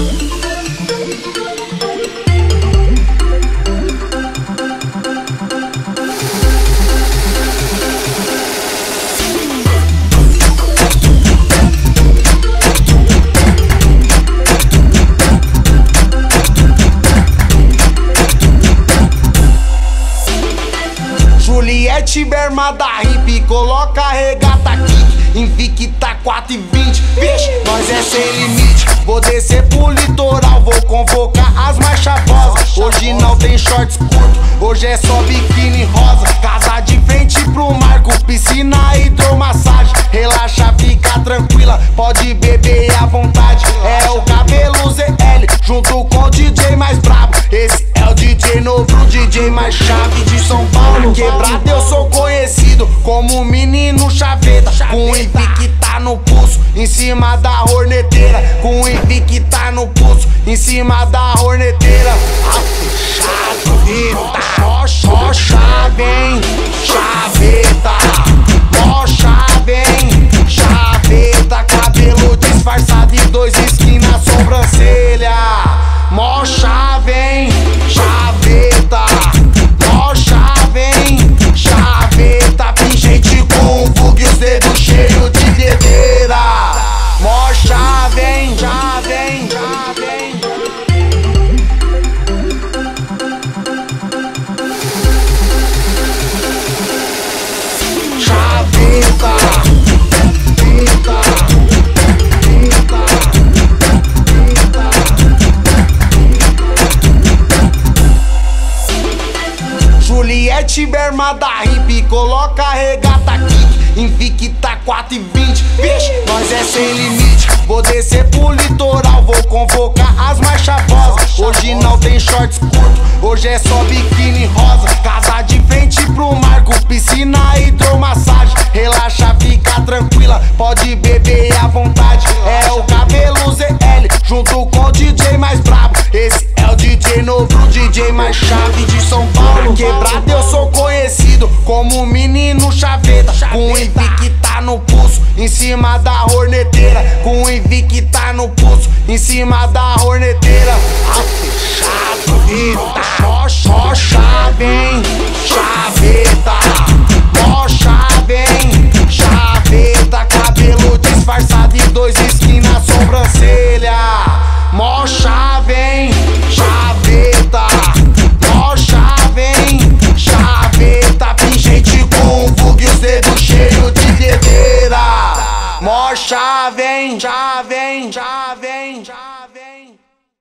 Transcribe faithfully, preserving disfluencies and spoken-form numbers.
Juliette, bermada hippie, coloca a regata kick, Invicta quatro e vinte, vixe, nós é sem limite. Vou descer pro litoral, vou convocar as mais chavosas. Hoje não tem shorts curto, hoje é só biquíni rosa. Casa de frente pro mar com piscina, hidromassagem. Relaxa, fica tranquila, pode beber à vontade. É o cabelo Z L, junto com o D J mais brabo. Esse é o D J novo, o D J mais chave de São Paulo. Quebrado eu sou conhecido como menino chaveta, com Invicta no pulso, em cima da horneteira. Com Invicta no pulso, em cima da horneteira. Chaveta, ó chave, hein? Chaveta, ó chave, hein? Chaveta, cabelo disfarçado e dois skins na sobrancelha. Mó chave, hein? Chaveta, mó chave, hein? Chaveta, pingente com vulgo e os dedos cheios de dedeira. Mó chave, hein? Chave, hein? Chave, hein? Chaveta, Vita, Vita, Vita. Juliette, bermada hippie, coloca a regata kick, Invicta quatro e vinte, vixe, nós é sem limite. Vou descer pro litoral, vou convocar as mais chavosas. Hoje não tem shorts curto, hoje é só biquíni rosa. Casa de frente pro mar com piscina, hidromassagem. Relaxa, fica tranquila, pode beber à vontade. É o cabelo Z L, junto com o D J mais brabo. Esse é o D J novo, o D J mais chave de São Paulo. Quebrado eu sou conhecido como menino chaveta, com Invicta no pulso, em cima da horneteira. Com Invicta no pulso, em cima da horneteira. Chaveta, ó chave, hein? Chaveta, ó chave, hein? Chaveta, cabelo disfarçado e dois skins na sobrancelha. Mó chave, hein? Chaveta, mó chave, hein? Chaveta, pingente com vulgo e os dedos cheios de dedeira. Mó chave, hein? Chave, hein? Chave, hein?